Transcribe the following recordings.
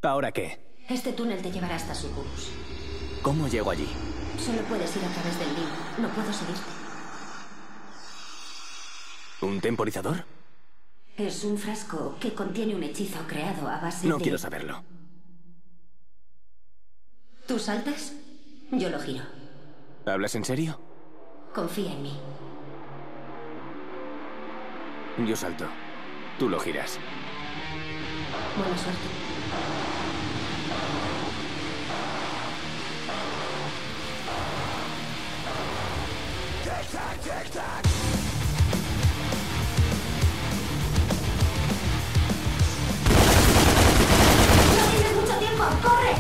¿Ahora qué? Este túnel te llevará hasta Sucubus. ¿Cómo llego allí? Solo puedes ir a través del limbo. No puedo seguirte. ¿Un temporizador? Es un frasco que contiene un hechizo creado a base de... No quiero saberlo. ¿Tú saltas? Yo lo giro. ¿Hablas en serio? Confía en mí. Yo salto. Tú lo giras. Buena suerte. ¡No tienes mucho tiempo! ¡Corre!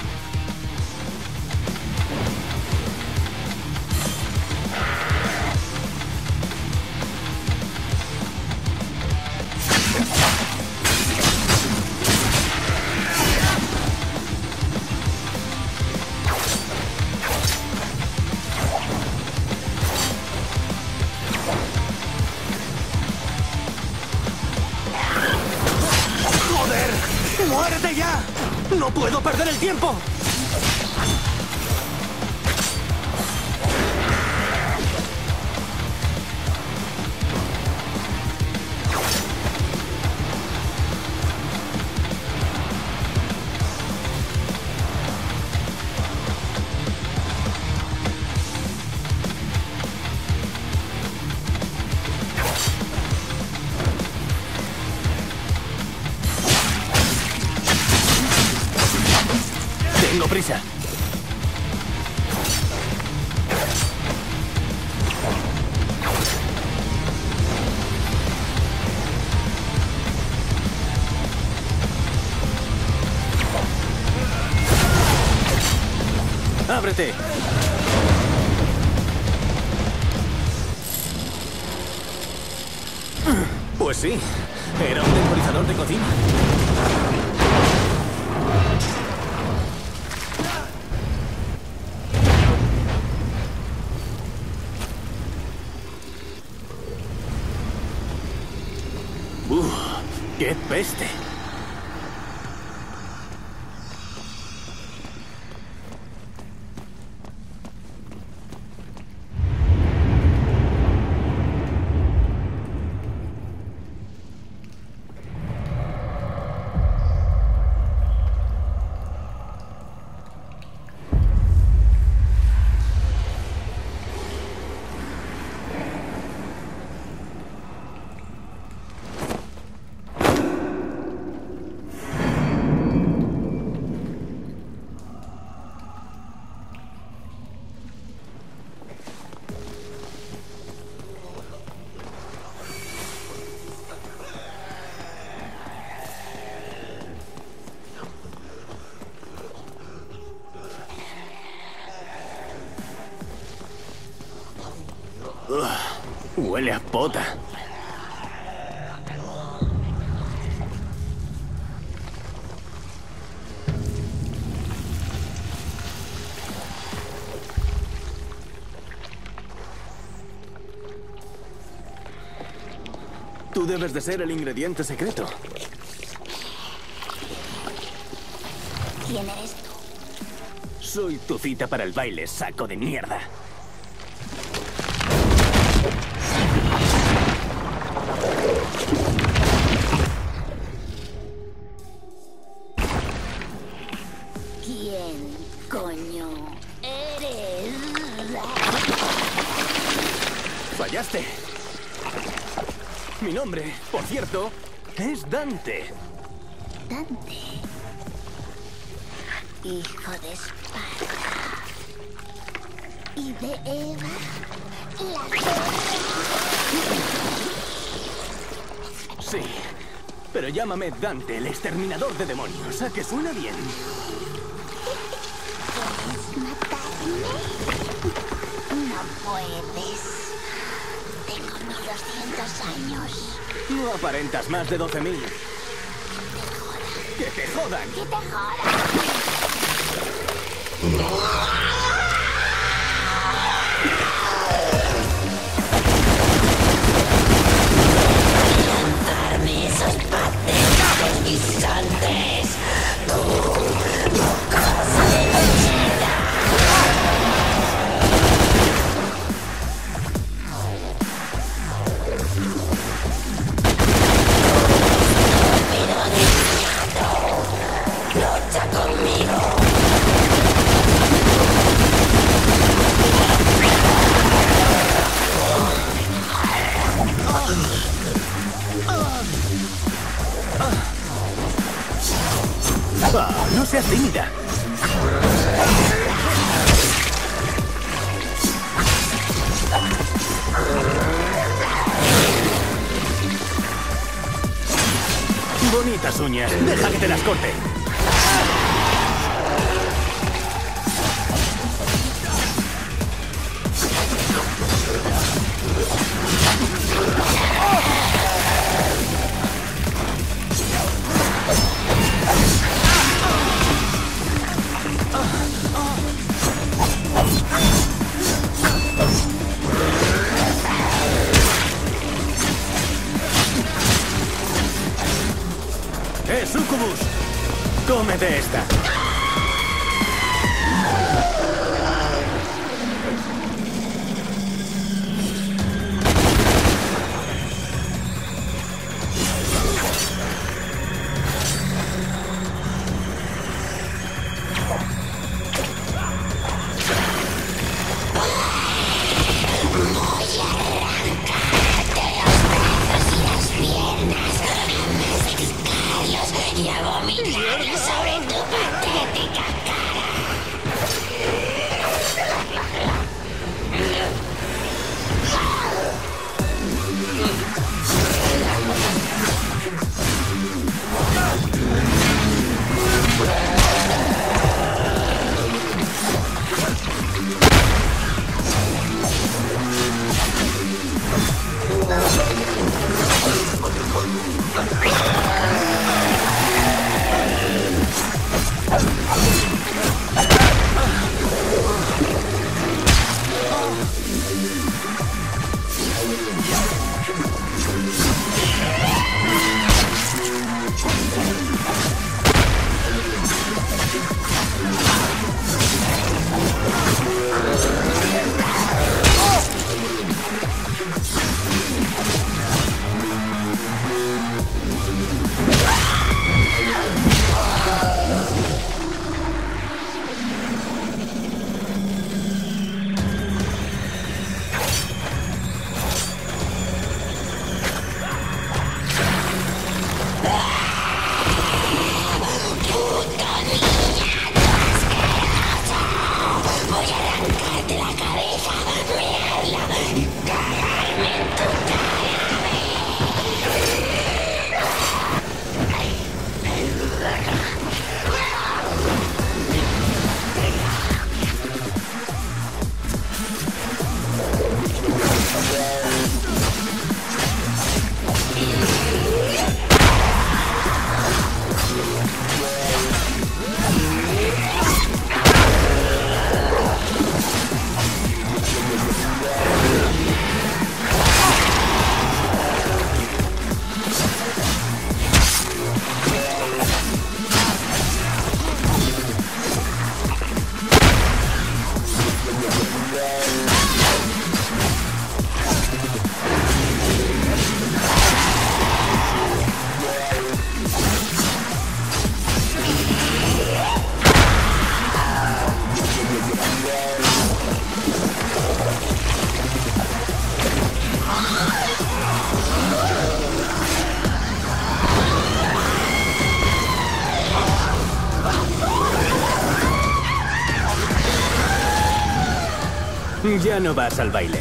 ¡Muérete ya! ¡No puedo perder el tiempo! Tengo prisa. ¡Ábrete! Pues sí, era un temporizador de cocina. ¡Qué peste! Huele a pota. Tú debes de ser el ingrediente secreto. ¿Quién eres tú? Soy tu cita para el baile, saco de mierda. ¿Quién coño eres? Fallaste. Mi nombre, por cierto, es Dante. Dante. Hijo de Esparta. Y de Eva. La Sí, pero llámame Dante, el exterminador de demonios. ¿A que suena bien? ¿Quieres matarme? No puedes. Tengo 1200 años. No aparentas más de 12.000. ¡Que te jodan! ¡Que te jodan! Lanzarme esos patéticos guisantes. Tú malditas uñas. Deja que te las corte. ¡Succubus! ¡Cómete esta! Ya no vas al baile.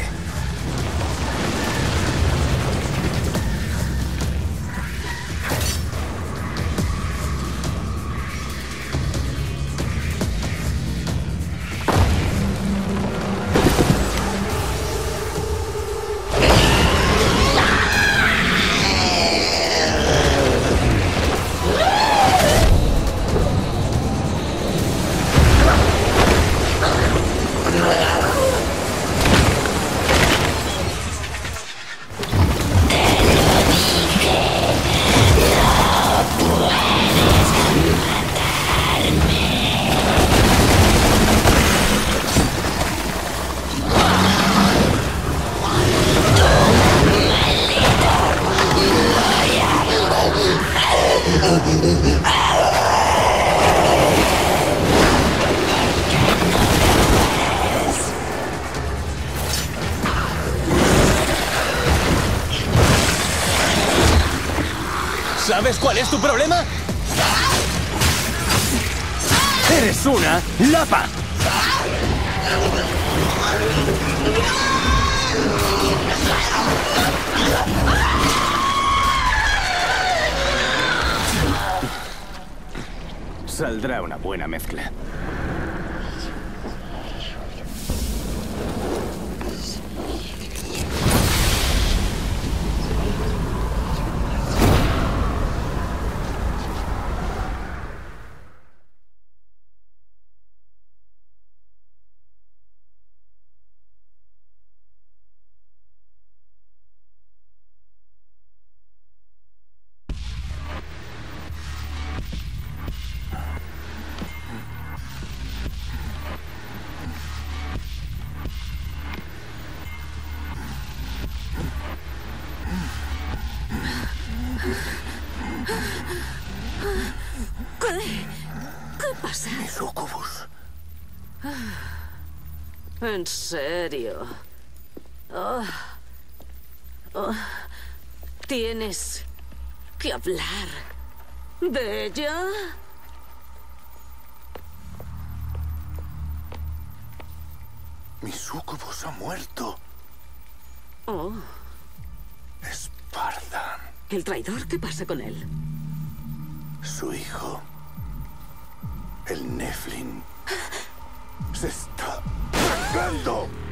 ¿Sabes cuál es tu problema? ¡Eres una lapa! Saldrá una buena mezcla. ¿Qué pasa? Mi sucubus. ¿En serio? Tienes que hablar de ella. Mi sucubus ha muerto. Oh, Spardan. ¿el traidor? ¿Qué pasa con él? Su hijo. El Nephilim. Se está vengando.